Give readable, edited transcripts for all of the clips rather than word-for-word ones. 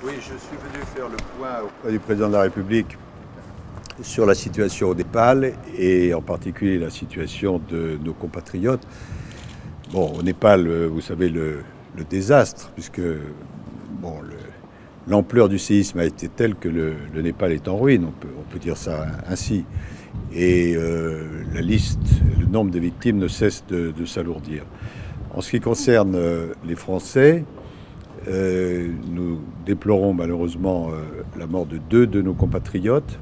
Oui, je suis venu faire le point auprès du président de la République sur la situation au Népal et en particulier la situation de nos compatriotes. Bon, au Népal, vous savez, le désastre, puisque bon, l'ampleur du séisme a été telle que le Népal est en ruine, on peut dire ça ainsi. Et la liste, le nombre de victimes ne cesse de s'alourdir. En ce qui concerne les Français, nous déplorons malheureusement la mort de 2 de nos compatriotes.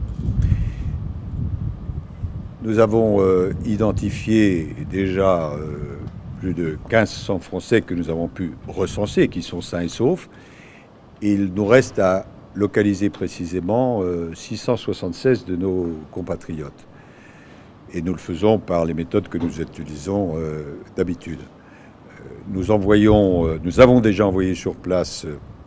Nous avons identifié déjà plus de 1500 Français que nous avons pu recenser, qui sont sains et saufs. Il nous reste à localiser précisément 676 de nos compatriotes. Et nous le faisons par les méthodes que nous utilisons d'habitude. Nous avons déjà envoyé sur place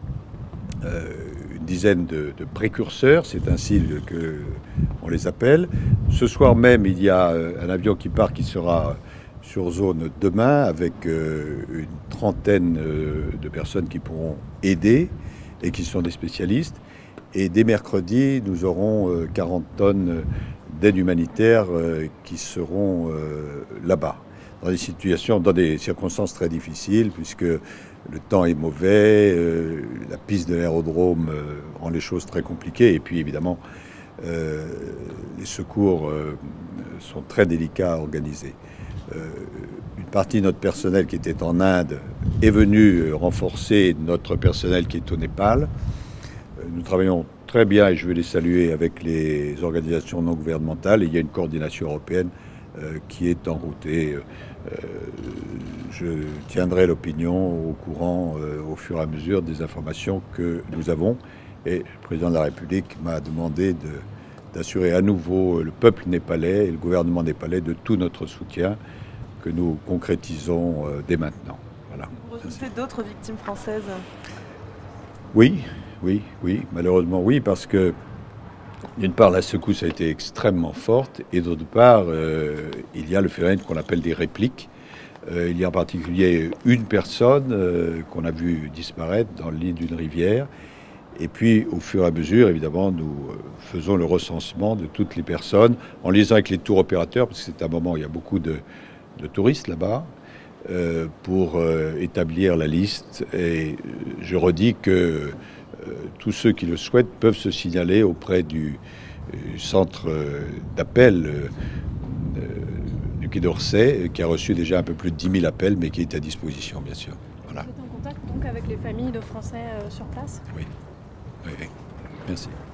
une dizaine de précurseurs, c'est ainsi qu'on les appelle. Ce soir même, il y a un avion qui part, qui sera sur zone demain, avec une trentaine de personnes qui pourront aider et qui sont des spécialistes. Et dès mercredi, nous aurons 40 tonnes d'aide humanitaire qui seront là-bas, dans des circonstances très difficiles, puisque le temps est mauvais, la piste de l'aérodrome rend les choses très compliquées, et puis évidemment, les secours sont très délicats à organiser. Une partie de notre personnel qui était en Inde est venue renforcer notre personnel qui est au Népal. Nous travaillons très bien, et je veux les saluer, avec les organisations non gouvernementales. Et il y a une coordination européenne qui est en route. Et je tiendrai l'opinion au courant au fur et à mesure des informations que nous avons. Et le président de la République m'a demandé d'assurer à nouveau le peuple népalais et le gouvernement népalais de tout notre soutien que nous concrétisons dès maintenant. Voilà. Vous redoutez d'autres victimes françaises? Oui, malheureusement oui, parce que d'une part la secousse a été extrêmement forte et d'autre part il y a le phénomène qu'on appelle des répliques. Il y a en particulier une personne qu'on a vu disparaître dans le lit d'une rivière. Et puis, au fur et à mesure, évidemment, nous faisons le recensement de toutes les personnes en liaison avec les tours opérateurs, parce que c'est un moment où il y a beaucoup de touristes là-bas, pour établir la liste. Et je redis que tous ceux qui le souhaitent peuvent se signaler auprès du centre d'appel du Quai d'Orsay, qui a reçu déjà un peu plus de 10 000 appels, mais qui est à disposition, bien sûr. Voilà. Vous êtes en contact donc avec les familles de Français sur place? Oui. Merci.